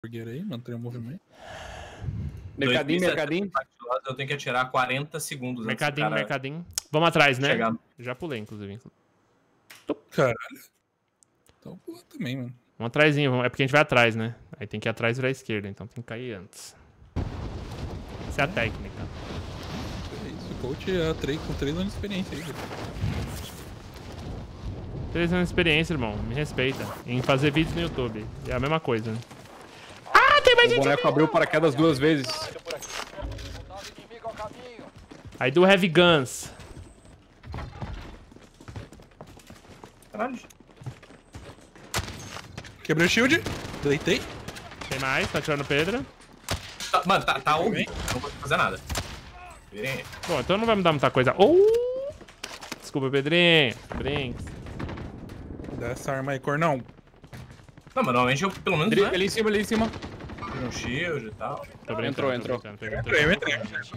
fogueira aí, manter o movimento. Mercadinho. Eu tenho que atirar 40 segundos. Mercadinho. Vamos atrás, né? Chegar. Já pulei, inclusive. Caralho. Então pula também, mano. Vamos atrasinho, é porque a gente vai atrás, né? Aí tem que ir atrás e virar à esquerda, então tem que cair antes. Essa é a técnica. É isso, o coach é com 3 anos de experiência aí, velho. 3 anos de experiência, irmão. Me respeita. Em fazer vídeos no YouTube. É a mesma coisa. Ah, tem mais gente! O boneco abriu o paraquedas 2 vezes. I do have guns. Caralho. Quebrei o shield. Deitei. Tem mais, tá atirando Pedro. Mano, tá horrível. Não vou fazer nada. Virei. Bom, então não vai me dar muita coisa. Desculpa, Pedrinho. Brinks. Dá essa arma aí, cornão. Não, mas normalmente eu pelo menos. Ali em cima, Tiro um shield e tal. Tô brincando, Entrou. tô brincando. Eu entrei.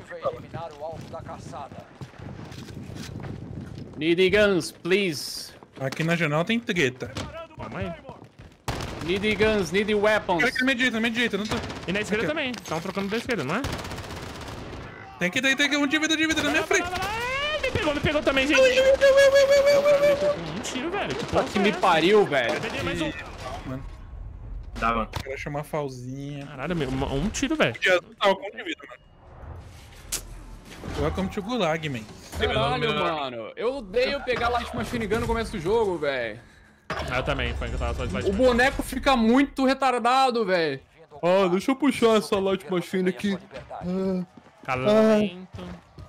Need guns, please. Aqui na janela tem treta. Calma aí. Need guns, need weapons. Cara, aqui na minha direita, não tô... E na esquerda também. Estão trocando da esquerda, não é? Tem que um de vida na minha frente. Me pegou também, gente. Um tiro, velho. Que porra Que me pariu, velho. mais um. Mano, Dá, mano. quero chamar a Falzinha. Caralho, um tiro, velho. Já tava com de vida, mano. Welcome to Gulag, man. Caralho, mano. Eu odeio pegar Light Machine Gun no começo do jogo, velho. Eu também, foi que eu tava só de light. O boneco fica muito retardado, velho. Ah, deixa eu puxar essa Light Machine aqui. Calento.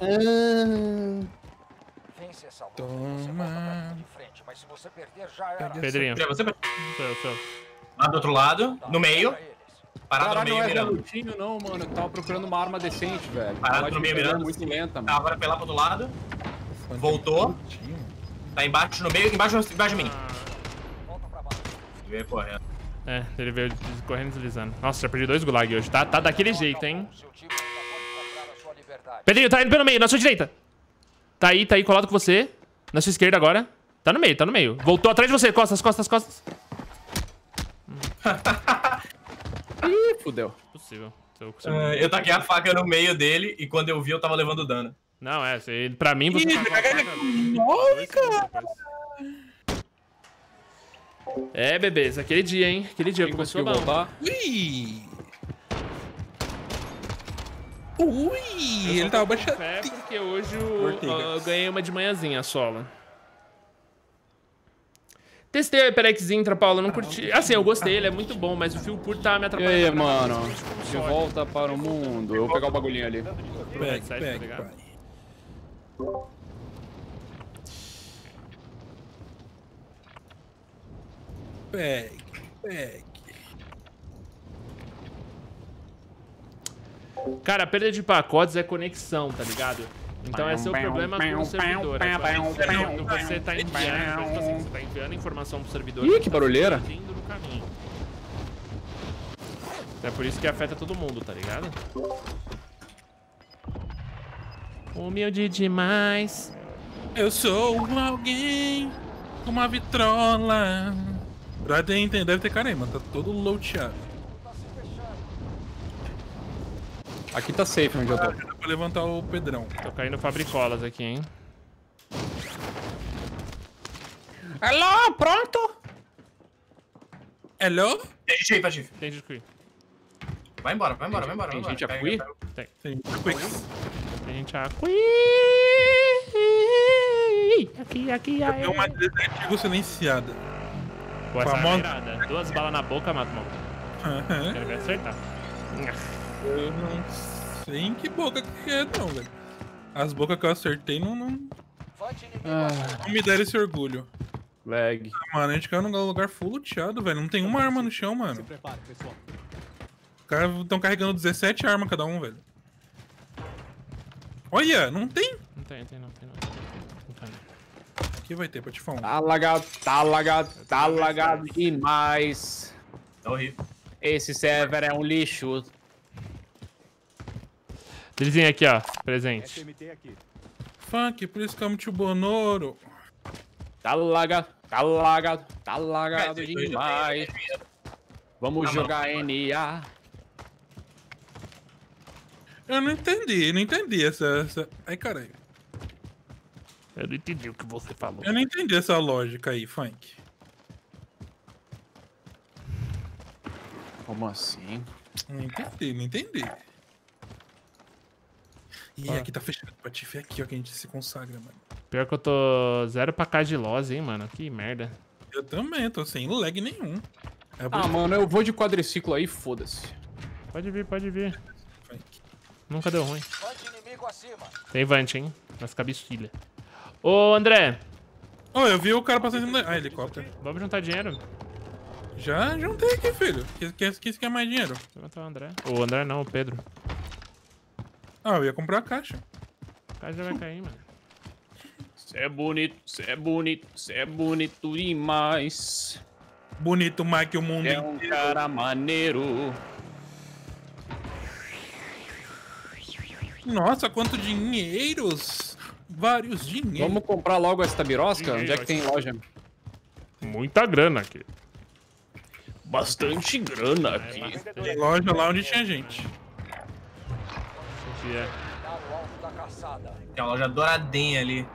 Toma. Pedrinho. Você Seu. lá do outro lado, no meio. Parado Caralho, no não meio, é mirando. velutinho não, mano. Eu tava procurando uma arma decente, velho. Parado no meio, mirando. Muito lenta, Tá, mano. agora foi lá pro outro lado. Voltou. Tá embaixo no meio, embaixo de mim. Veio correndo. É, ele veio correndo e deslizando. Nossa, já perdi 2 gulag hoje. Tá daquele jeito, hein? Pedrinho, tá indo pelo meio, na sua direita. Tá aí, colado com você. Na sua esquerda agora. Tá no meio. Voltou atrás de você. Costas. Ih, fudeu. Possível. Eu taquei a faca no meio dele e quando eu vi eu tava levando dano. Não, pra mim você tá com a faca. É, bebês, aquele dia, hein? Aquele dia começou a voltar. Ui, ele tava baixando. É porque hoje eu ganhei uma de manhãzinha solo. Testei o HyperX Intra, Paulo, não curti. Assim, eu gostei, ele é muito bom, mas o fio curto tá me E atrapalhando. aí, mano? De volta para o mundo. Eu vou pegar o bagulhinho ali. Pega, pai. Pegue. Cara, a perda de pacotes é conexão, tá ligado? Então esse é o problema com o servidor. Quando você tá enviando informação pro servidor... Ih, que barulheira. Tá indo no caminho. É por isso que afeta todo mundo, tá ligado? Humilde demais. Eu sou alguém com uma vitrola. Deve ter cara aí, mano. Tá todo loteado. Aqui tá safe onde eu tô. Dá pra levantar o Pedrão. Tô caindo fabricolas aqui, hein? Alô, pronto? Hello? Tem gente aí, Patife. Tem gente aqui. Vai embora. Tem gente aqui? Tem. Tem. Tem gente aqui. Aqui, aí. Tem uma 17 silenciada. Pô, essa Famosa. é irada. 2 balas na boca, mata o maluco. Quero ver acertar. Eu não sei em que boca que é, não, velho. As bocas que eu acertei não me deram esse orgulho. Lag. Mano, a gente caiu num lugar full luteado, velho. Não tem uma arma no chão, mano. Os caras estão carregando 17 armas cada um, velho. Olha, não tem. Não tem. Aqui vai ter, pra te falar. Tá lagado demais. Tá horrível. Esse server é um lixo. Dirizinho aqui, ó. Presente. Funk, por isso que eu amo o Bonoro. Tá lagado demais. Vamos jogar NA. Eu não entendi essa... Ai, caralho. Eu não entendi o que você falou. Eu não entendi essa lógica aí, Funk. Como assim? Não entendi. Ih, aqui tá fechado. Patife é aqui, ó, que a gente se consagra, mano. Pior que eu tô 0 pra cá de loss, hein, mano. Que merda. Eu também, tô sem lag nenhum. Mano, eu vou de quadriciclo aí, foda-se. Pode vir. Funk. Nunca deu ruim. Tem Vant, hein? Nas cabistilhas. Ô, André. Oh, eu vi o cara passando em cima da... Ah, helicóptero. Vamos juntar dinheiro. Já juntei aqui, filho. Quer mais dinheiro? Vou matar o André. O André não, o Pedro. Ah, eu ia comprar a caixa. O cara já vai cair, mano. Cê é bonito demais. Bonito mais que o mundo É um inteiro. cara maneiro. Nossa, quanto dinheiros! Vários dinheiros. Vamos comprar logo essa birosca? Onde é que tem loja? Muita grana aqui. Bastante grana aqui. Tem loja lá onde tinha gente. É. Tem uma loja douradinha ali.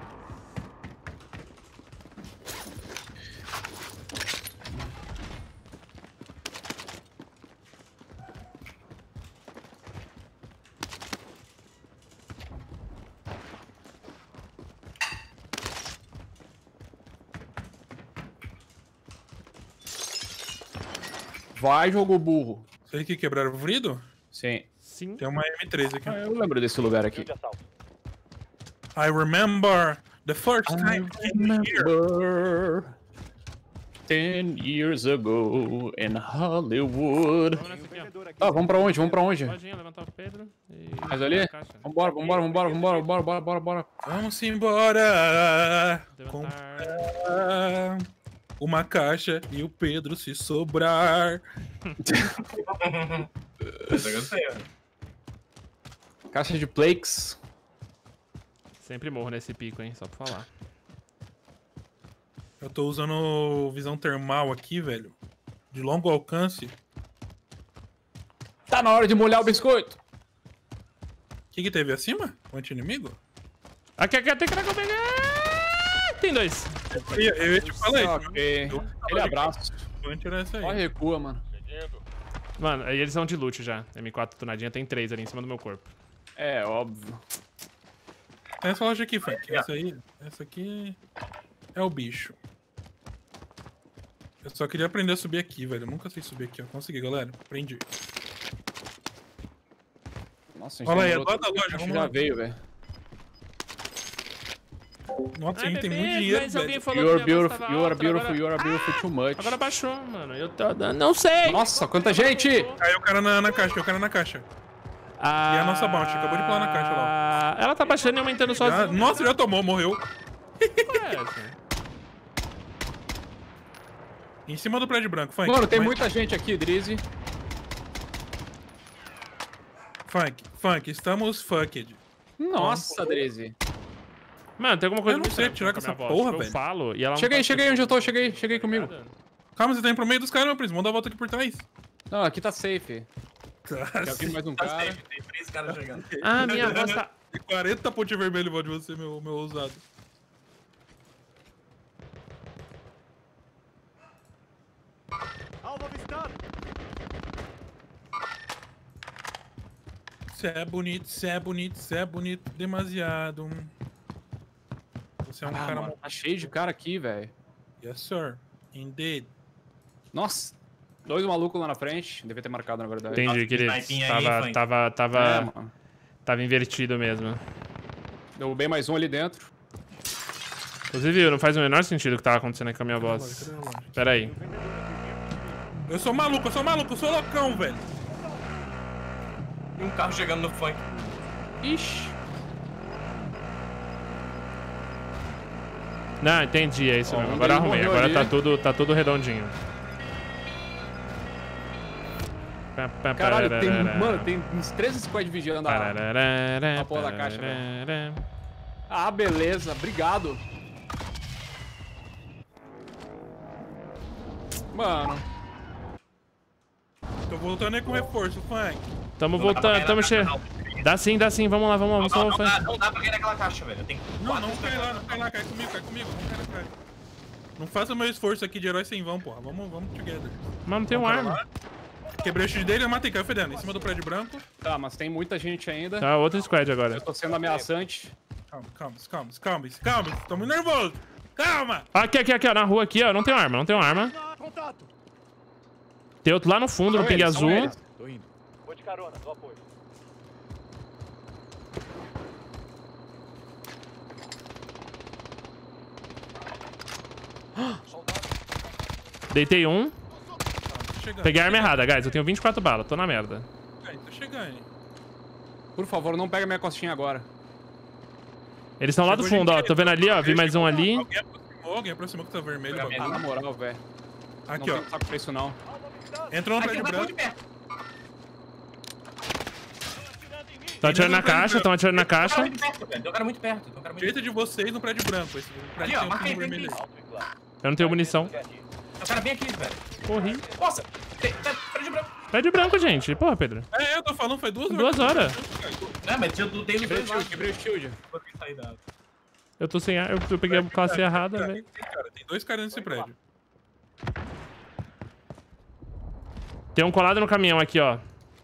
Vai, jogo burro. Vocês que quebraram o vrido? Sim. Sim. Tem uma M3 aqui. Eu lembro desse lugar aqui. I remember the first time I came here. Remember 10 years ago in Hollywood. Vamos nessa aqui, ó. Tá, vamos pra onde? Vamos pra onde? Lojinha, levantar o Pedro. E... Mas ali? Caixa. Vambora. Vamos embora. Levantar. Comprar uma caixa e o Pedro se sobrar. Eu gostei, ó. Caixa de Plakes. Sempre morro nesse pico, hein? Só pra falar. Eu tô usando visão termal aqui, velho. De longo alcance. Tá na hora de molhar o biscoito. O que teve acima? O anti-inimigo? Aqui, tem que pegar. Tem dois. Eu ia te falar isso. Ok. Ele abraço. O anti era essa Só aí. recua, mano. Mano, aí eles são de loot já. M4 tunadinha tem 3 ali em cima do meu corpo. É, óbvio. Essa loja aqui, Frank. Essa aqui é o bicho. Eu só queria aprender a subir aqui, velho. Eu nunca sei subir aqui, ó. Consegui, galera. Aprendi. Nossa, a gente Olha aí, é demorou lá da loja, tempo, vamos já lá. veio, velho. Nossa, a Ai, gente tem bebê, muito dinheiro, mas alguém velho. falou You que are minha voz beautiful, tava you are alta, beautiful, agora... you are beautiful too much. Agora baixou, mano. Eu tô... Não sei. Nossa, quanta gente! Caiu o cara na caixa, caiu o cara na caixa. E a nossa bounty, acabou de pular na caixa lá. Ela tá baixando e aumentando sozinha. Nossa, já tomou, morreu. Em cima do prédio branco, Funk. Mano, tem muita gente aqui, Drizzy. Funk, estamos fucked. Nossa, Drizzy. Mano, tem alguma coisa Eu não muito sei estranha tirar com a minha essa voz. porra, Eu velho. falo e ela não Cheguei tá onde eu tô, cheguei comigo. Calma, você tá indo pro meio dos caras, meu príncipe. Vamos dar a volta aqui por trás. Não, aqui tá safe. Tá, Já vi mais um Tá cara. safe, tem 3 caras chegando. Ah, minha voz tá... Tem 40 ponte vermelho em volta de você, meu ousado. Cê é bonito, cê é bonito, cê é bonito demasiado. Você é um cara... Mano, tá cheio de cara aqui, velho. Yes, sir. Indeed. Nossa, 2 malucos lá na frente. Devia ter marcado, na verdade. Entendi, querido. snipinho aí, Tava Mano. Tava invertido mesmo. Derrubei mais um ali dentro. Inclusive, não faz o menor sentido o que tava acontecendo aqui com a minha voz. Pera aí. Eu sou maluco, eu sou loucão, velho. E um carro chegando no funk. Ixi. Não, entendi, é isso Ó, mesmo. um Agora deles arrumei, morreu agora ali. tá tudo redondinho. Caralho, tem uns 13 squad vigiando a porra da caixa, velho. Ah, beleza. Obrigado. Mano. Tô voltando aí com reforço, Funk. Tamo voltando, tamo chegando. Dá sim, vamos lá, vamos lá. Não dá pra cair naquela caixa, velho. Não cai lá, cai comigo, não cai atrás. Não faça meu esforço aqui de herói sem vão, porra. Vamos together. Mas não tem um arma. Quebrei o X dele, eu matei, caiu fedendo. Em cima do prédio branco. Tá, mas tem muita gente ainda. Tá, outro squad agora. Eu tô sendo ameaçante. Calma. Tô muito nervoso. Calma! Aqui, ó, na rua aqui, ó. Não tem arma. Tem outro lá no fundo, no ping azul. Tô indo. Vou de carona, dou apoio. Deitei um. Chegando. Peguei a arma errada, guys. Eu tenho 24 balas. Tô na merda. Tô chegando. Por favor, não pega minha costinha agora. Eles estão lá do fundo, ó. Tô vendo ali, ó. Vi mais um ali. Alguém aproximou que tá vermelho. Ah, na moral, velho. Aqui, não ó. tem saco pra isso, não. Entrou no prédio branco. Tão atirando na caixa, Tem um cara muito perto. Direita de vocês no prédio branco. Esse prédio Ali, ó, tem um marquei, vermelho. Eu não tenho munição. Tem um cara bem aqui, velho. Corri. Nossa, prédio branco. Prédio branco, gente. Porra, Pedro. Eu tô falando, foi 2 horas. 2 horas. Não, mas eu tenho Quebrei o shield. Eu tô sem ar. Eu peguei a classe errada, velho. Tem 2 caras nesse prédio. Tem um colado no caminhão aqui, ó.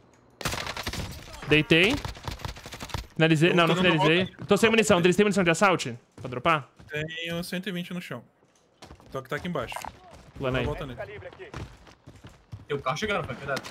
Deitei. Finalizei. Não finalizei. Tô sem munição. Eles têm munição de assalto? Pra dropar? Tenho 120 no chão. Só que tá aqui embaixo. Plano aí. Volta nele. Tem o carro chegando, foi cuidado.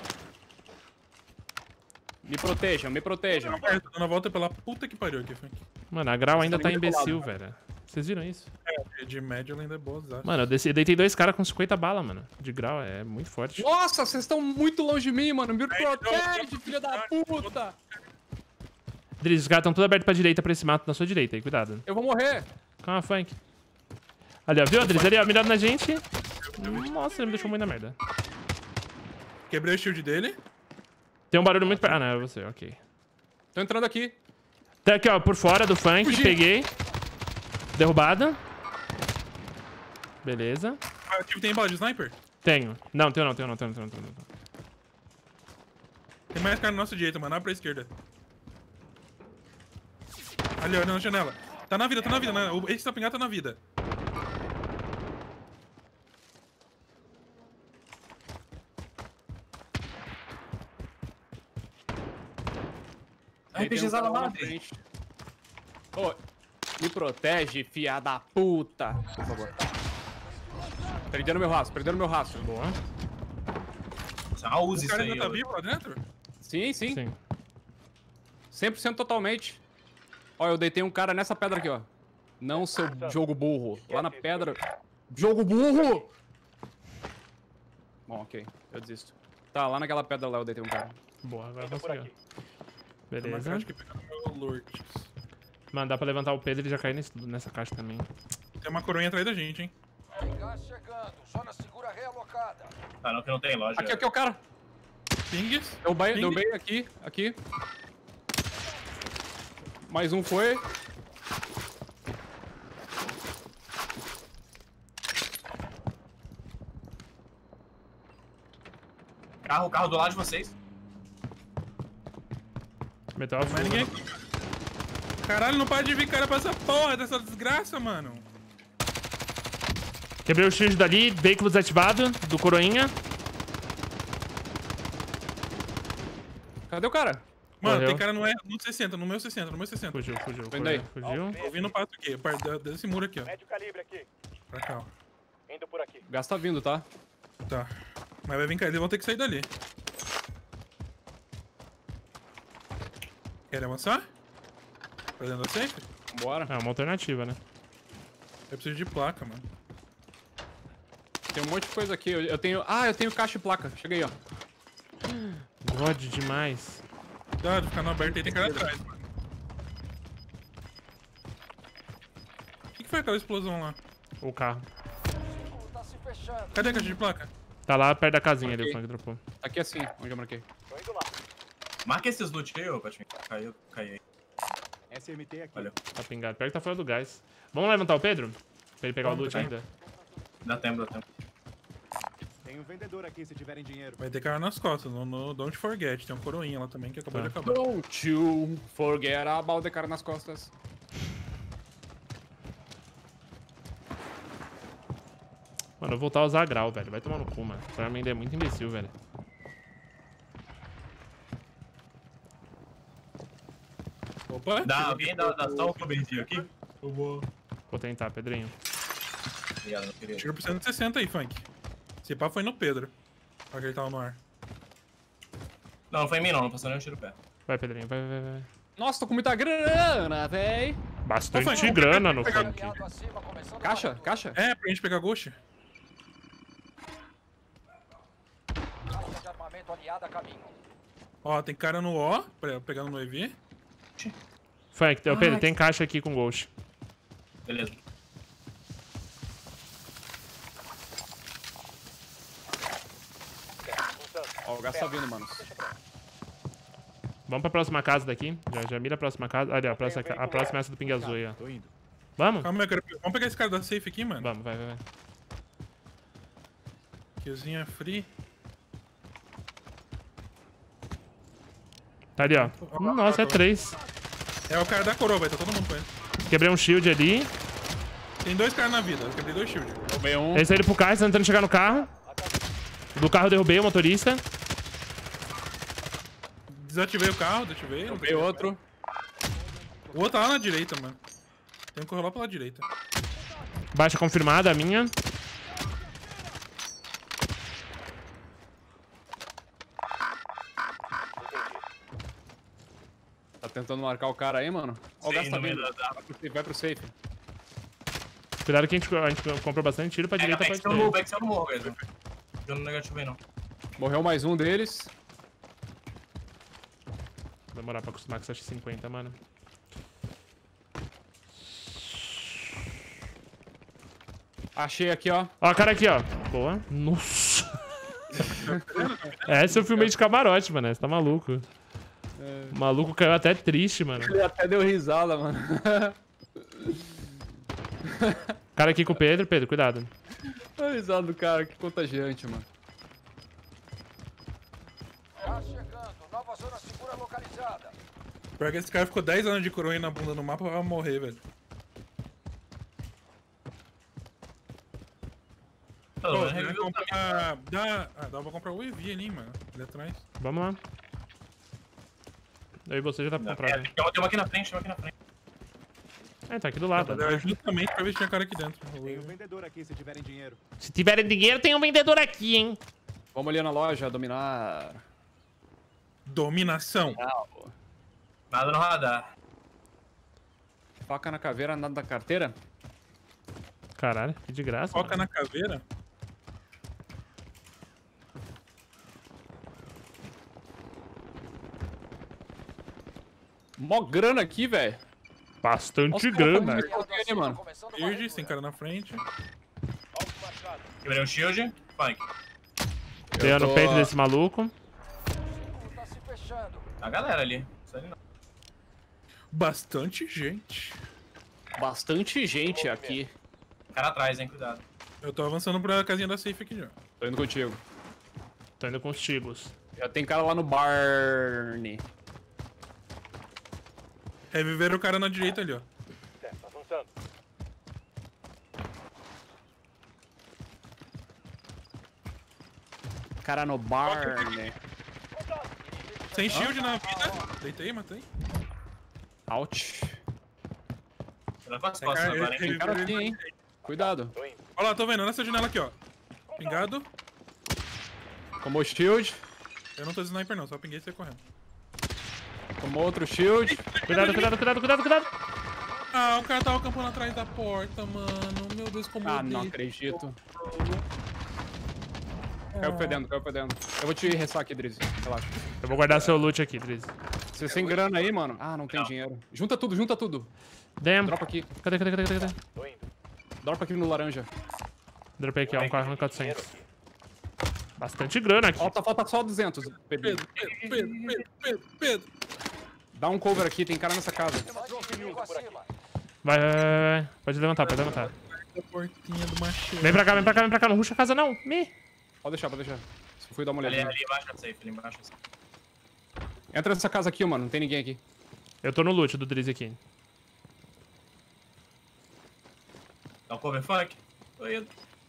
Me protejam. Tô dando a volta pela puta que pariu aqui, Funk. Mano, a Grau ainda tá muito imbecil, colado, velho. Vocês viram isso? De média ela ainda é boa, exato. Mano, eu deitei 2 caras com 50 balas, mano. De Grau, é muito forte. Nossa, vocês estão muito longe de mim, mano. Me protege, filha da puta. Driz, os caras estão tudo abertos pra direita, pra esse mato na sua direita aí, cuidado. Eu vou morrer. Calma, Funk. Ali, ó, viu, Driz? Ali, ó, mirando na gente. Nossa, ele me deixou muito na merda. Quebrei o shield dele. Tem um barulho muito perto. Ah, não, é você, ok. Tô entrando aqui. Tá aqui, ó, por fora do Funk, Fugi. peguei. Derrubada. Beleza. Tem bala de sniper? Tenho. Não, tenho não. Tem mais cara no nosso direito, mano. Abre pra esquerda. Ali, olha na janela. Tá na vida. Né? Esse tá pingado, tá na vida. RPGzada lá, André. Ô, me protege, fia da puta. Por favor. Perdendo meu rastro. Boa. Só use O isso cara aí. ainda tá vivo lá dentro? Sim. Sim. 100% totalmente. Ó, eu deitei um cara nessa pedra aqui, ó. Não, seu jogo burro. Lá na pedra. Jogo burro! Bom, ok. Eu desisto. Tá, lá naquela pedra lá eu deitei um cara. Boa, agora conseguiu. Tem uma Beleza. caixa que pega no meu Lurks. Mano, dá pra levantar o Pedro e já cair nessa caixa também. Tem uma coroinha atrás da gente, hein? Gás chegando, zona segura realocada. Tá, não, que não tem loja. Aqui é o cara. Pings. Deu bem aqui. Mais um foi. Carro do lado de vocês. Meteu a Mais ninguém. Caralho, não para de vir cara pra essa porra dessa desgraça, mano. Quebrei o shield dali, veículo desativado, do Coroinha. Cadê o cara? Mano, Correu. tem cara no 60, no meu 60. Fugiu. Vendo aí. Fugiu. Tô vindo o pato aqui, desse muro aqui, ó. Médio calibre aqui. Pra cá, ó. Indo por aqui. O gás tá vindo, tá? Tá. Mas vai vir cá, eles vão ter que sair dali. Querem avançar? Pra dentro da safe? Bora. É uma alternativa, né? Eu preciso de placa, mano. Tem um monte de coisa aqui. Eu tenho caixa e placa. Chega aí, ó. God demais. Cuidado, ficar no aberto aí, tem cara atrás, mano. O que foi aquela explosão lá? O carro. Círculo tá se fechando. Cadê a caixa de placa? Tá lá perto da casinha ali, o Ok. Funk dropou. Aqui assim, onde eu marquei. Tô indo lá. Marca esses loot aí, ô Patinho. Caiu aí. SMT aqui. Valeu. Tá pingado. Pior que tá fora do gás. Vamos levantar o Pedro? Pra ele pegar o Vamos, loot tá. ainda. Dá tempo. Tem um vendedor aqui se tiverem dinheiro. Vai ter cara nas costas, no Don't Forget. Tem um coroinha lá também que acabou de acabar. Don't you forget about the cara nas costas. Mano, eu vou voltar a usar grau, velho. Vai tomar no cu, mano. Essa arma ainda é muito imbecil, velho. Opa! Alguém dá só um cobertinho aqui? Eu vou. Vou tentar, Pedrinho. Obrigado, meu querido. Tiro por 160 aí, Funk. Esse pá foi no Pedro. Olha que ele tava no ar. Não foi em mim não passou nem um tiro perto. Vai, Pedrinho, vai. Nossa, tô com muita grana, véi. Bastante grana no funk. Aliado acima, começando Caixa, a caixa. É, pra gente pegar Ghost. caixa de armamento aliada a caminho. Ó, tem cara no O, pegando no EV. Funk, Pedro, tem caixa aqui com Ghost. Beleza. Ó, o gás tá vindo, mano. Vamos pra próxima casa daqui. Já mira a próxima casa. Ali, ó, a próxima é essa do ping azul aí, ó. Vamos? Calma aí, vamos pegar esse cara da safe aqui, mano. Vamos, vai. Killzinha free. Tá ali, ó. Nossa, é 3. É o cara da coroa, vai tá todo mundo com ele. Quebrei um shield ali. Tem 2 caras na vida, eu quebrei 2 shields. Roubei um. Esse aí ele pro carro, tá tentando chegar no carro. Do carro eu derrubei o motorista. Desativei o carro, desativei. Roubei outro. O outro tá lá na direita, mano. Tem um correr lá pela direita. Baixa confirmada, a minha. Tá tentando marcar o cara aí, mano. Ó, o gás tá no meio vindo. da- Vai pro safe. Cuidado que a gente comprou bastante tiro pra direita, pode ter. Back no morro, velho. Eu não negativo aí não. Morreu mais um deles. Vai demorar pra acostumar com essa X50, mano. Achei aqui, ó. Ó, o cara aqui, ó. Boa. Nossa. Essa eu filmei de camarote, mano. Você tá maluco. O maluco caiu até triste, mano. Ele até deu risada, mano. Cara aqui com o Pedro. Pedro, cuidado. A risada do cara, que contagiante, mano. Tá chegando, nova zona segura localizada. Pior que esse cara ficou 10 anos de coroinha na bunda no mapa pra morrer, velho. Pô, dá pra comprar... dá pra comprar o EV ali, mano. Ali atrás. Vamos lá. Eu e você já dá pra comprar, velho. Tem uma aqui na frente, É, tá aqui do lado. É justamente pra ver se tinha cara aqui dentro. Tem um vendedor aqui se tiverem dinheiro. Se tiverem dinheiro, tem um vendedor aqui, hein? Vamos ali na loja, dominar. Dominação. Nada no radar. Faca na caveira, nada da carteira. Caralho, que de graça. Foca mano. na caveira. Mó grana aqui, velho. Bastante grana. Aí, mano. Começando uma Verde, tem cara na frente. alvo marcado. Quebrei um shield. Funk. Deu no peito desse maluco. Tá se fechando. A galera ali. Isso ali não. Bastante gente. Bastante gente aqui. Cara atrás, hein? Cuidado. Eu tô avançando pra casinha da safe aqui já. Tô indo contigo. Tô indo com os tigos. Já tem cara lá no Barney. Reviveram o cara na direita ali, ó. Certo, avançando. Cara no Barney. Sem shield na vida. Deitei, matei. Ouch. Cuidado com as costas agora, hein? Tem cara aqui, hein. Cuidado. Olha lá, tô vendo. Nessa janela aqui, ó. Pingado. Tomou shield. Eu não tô de sniper não, só pinguei e saí correndo. Tomou outro shield. Cuidado, cuidado, cuidado, cuidado, cuidado. Ah, o cara tava acampando atrás da porta, mano. Meu Deus, como Ah, eu não odeio. acredito. Caiu fedendo, caiu fedendo. Eu vou te ressar aqui, Drizzy. Relaxa. Eu vou guardar seu loot aqui, Drizzy. Você sem grana aí, mano? Ah, não tem dinheiro. Junta tudo, junta tudo. Damn. Dropa aqui. Cadê? Dropa aqui no laranja. Dropei aqui, ó. Um 400. Bastante grana aqui. Falta só 200, Pedro. Pedro. Dá um cover aqui, tem cara nessa casa. Mais um inimigo acima. Vai. Pode levantar, pode levantar. A portinha do machete. Vem pra cá, não ruxa a casa não. Me. Pode deixar, pode deixar. Só fui dar uma olhadinha. Ali embaixo é safe, ali embaixo é safe. Entra nessa casa aqui, mano. Não tem ninguém aqui. Eu tô no loot do Drizzy aqui. Dá um cover funk. Tô indo.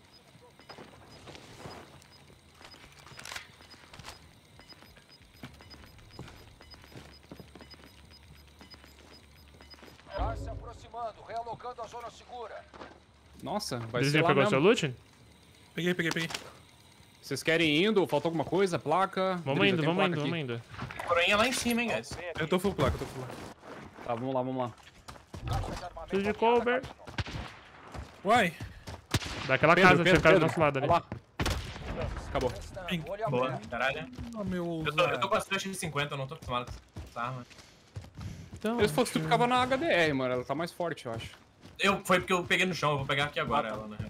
Gás se aproximando, realocando a zona segura. Nossa, vai Drizzy ser lá pegou mesmo. seu loot? Peguei. Vocês querem ir indo? Faltou alguma coisa? Placa? Vamos Drizzy, indo, tem vamos placa indo, aqui. vamos indo. Coroinha lá em cima, hein, guys. Eu tô full placa, Tá, vamos lá, vamos lá. Preciso de cover. Uai. Daquela casa, tinha cara do nosso lado ali. Vai lá. Acabou. Boa, caralho. Oh, meu... Eu tô com as flechas de 50, eu não tô acostumado com essa arma. Então, Se fosse tu, ficava na HDR, mano. Ela tá mais forte, eu acho. Foi porque eu peguei no chão, eu vou pegar aqui agora ela, né?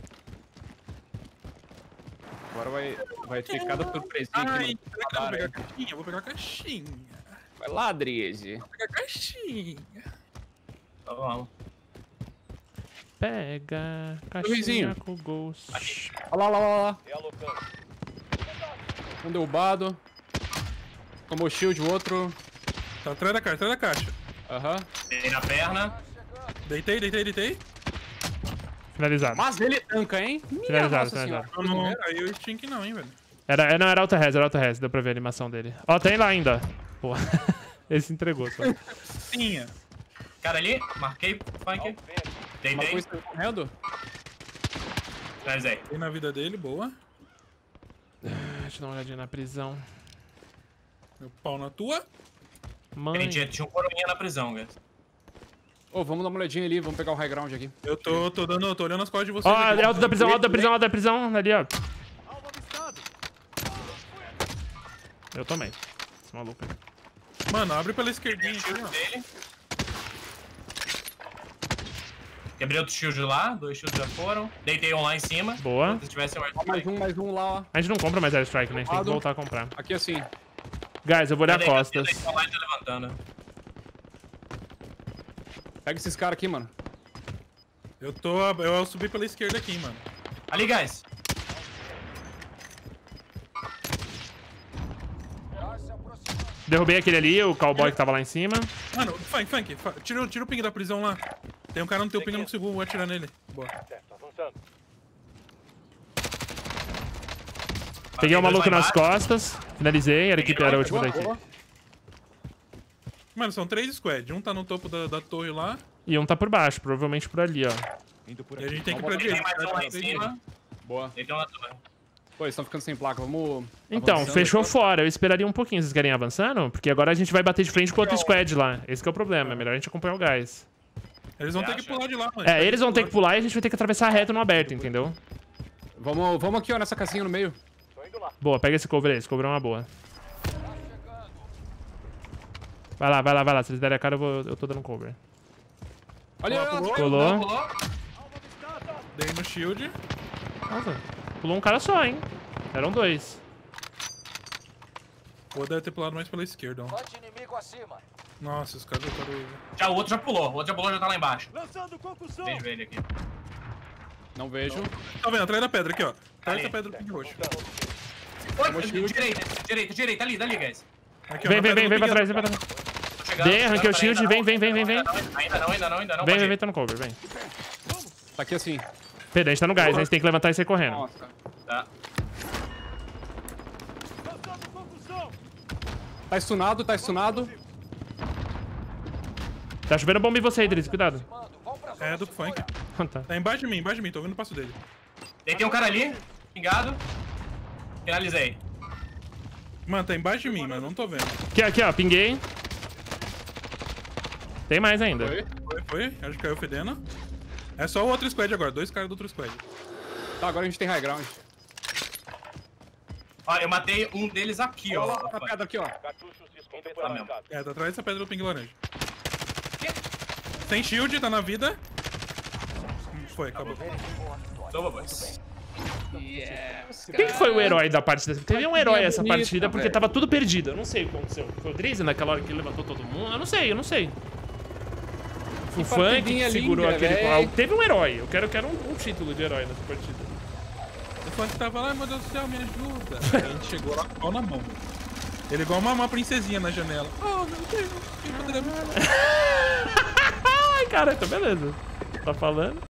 Agora vai ter cada surpresinha aqui. Ai, mano. será que eu vou pegar a caixinha? Vou pegar a caixinha. Vai lá, Drizzy. Vou pegar a caixinha. Então vamos. pega Luizinho. caixinha com ghost. Olha lá, olha lá, olha lá. Realocando. Um derrubado. Tomou shield, o outro. Tá atrás da caixa. Aham. Dei na perna. Deitei. Finalizado. Mas ele tanca, hein? Minha Finalizado, nossa senhora. Não era aí o Stink não, hein, velho. Não, era alta res, deu pra ver a animação dele. Ó, tem lá ainda. Pô, ele se entregou só. Tinha. Cara ali, marquei, funk. Uma Deitei, coisa correndo. finalizei. Tem na vida dele, boa. Deixa eu dar uma olhadinha na prisão. Meu pau na tua. Mãe. Tinha um coroinha na prisão, guys. Ô, vamos dar uma olhadinha ali, vamos pegar o high ground aqui. Eu tô olhando as costas de vocês. Ó, aqui. alto da prisão, ali, ó. Eu tomei. Esse maluco aí. Mano, abre pela esquerdinha aqui, ó. Dele. Quebrei outro shield lá, 2 shields já foram. Deitei um lá em cima. Boa. Se tivesse um Ó, mais um lá, ó. A gente não compra mais airstrike, né? A gente tem que voltar a comprar. Aqui assim. Guys, eu vou olhar costas. Deitei lá e tá levantando. Pega esses caras aqui, mano. Eu subi pela esquerda aqui, mano. Ali, guys. Gás se aproximando. Derrubei aquele ali, o cowboy que tava lá em cima. Mano, Funk, tira o ping da prisão lá. Tem um cara no teu ping, eu não consigo atirar nele. Boa. Certo, avançando. Peguei o Dois maluco lá nas embaixo. costas. Finalizei, era a equipe, era a última da Boa, equipe. Mano, são 3 squads. Um tá no topo da torre lá. E um tá por baixo, provavelmente por ali, ó. E a gente tem que ir pra Deitei direita. mais um lá em Tá? cima. boa. Deitei um na torre. Pô, eles estão ficando sem placa, vamos... Então, avançando fechou aqui. fora. Eu esperaria um pouquinho. Vocês querem ir avançando? Porque agora a gente vai bater de frente com outro squad lá. Esse que é o problema. É melhor a gente acompanhar o gás. Eles vão Você ter que acha? pular de lá, mano. É, eles vão ter que pular e a gente vai ter que atravessar reto no aberto, entendeu? Vamos aqui, ó, nessa casinha no meio. Tô indo lá. Boa, pega esse cover aí. Esse cover é uma boa. Vai lá. Se eles derem a cara, eu tô dando cover. Olha, Pulou. Pulou. Pulou. Dei no shield. Nossa, pulou um cara só, hein? Eram 2. Ou deve ter pulado mais pela esquerda, ó. Fante inimigo acima. Nossa, os caras botaram... Já, o outro já pulou, já tá lá embaixo. Lançando concussão. Vejo ele aqui. não vejo. Tá vendo? Atrás da pedra aqui, ó. Atrás Ali. da pedra do ping roxo. Oi, direita, ali, guys. Aqui, ó, Vem na pedra do pra ping trás, roxo. vem pra trás. Tô chegando. Vem, arranquei o shield, vem. Ainda não. Vem, tá no cover, vem. Tá aqui assim. Pedro, a gente tá no gás, a gente tem que levantar e sair correndo. Nossa. Tá. Tá stunado. Tá chovendo bomba em você aí, Drizzy, cuidado. Mando, vão pra zona É do Funk. Tá. Tá embaixo de mim, tô ouvindo o passo dele. Deitei um cara ali, pingado. Finalizei. Mano, tá embaixo de mim, mas não tô vendo. Aqui, ó, pinguei. Tem mais ainda. Foi? Acho que caiu fedendo. É só o outro squad agora, 2 caras do outro squad. Tá, agora a gente tem high ground. Ó, eu matei um deles aqui, ó. Olha lá na pedra aqui, ó. cartuchos escondendo Tá mesmo. É, tá atrás dessa pedra do ping laranja. Tem shield, tá na vida. Foi, acabou. Toma, boys. Quem que foi o herói da partida? Teve um herói essa bonita, partida porque velho. tava tudo perdido. Eu não sei o que aconteceu. Foi o Drizzy naquela hora que ele levantou todo mundo? Eu não sei. O Funk partidinha que segurou linda, aquele... véi. Teve um herói. Eu quero um título de herói nessa partida. enquanto tava lá, meu Deus do céu, me ajuda. Aí a gente chegou lá com o pau na mão. Ele igual uma princesinha na janela. Oh, meu Deus, quem poderia me falar? Ai, cara, então beleza. Tá falando?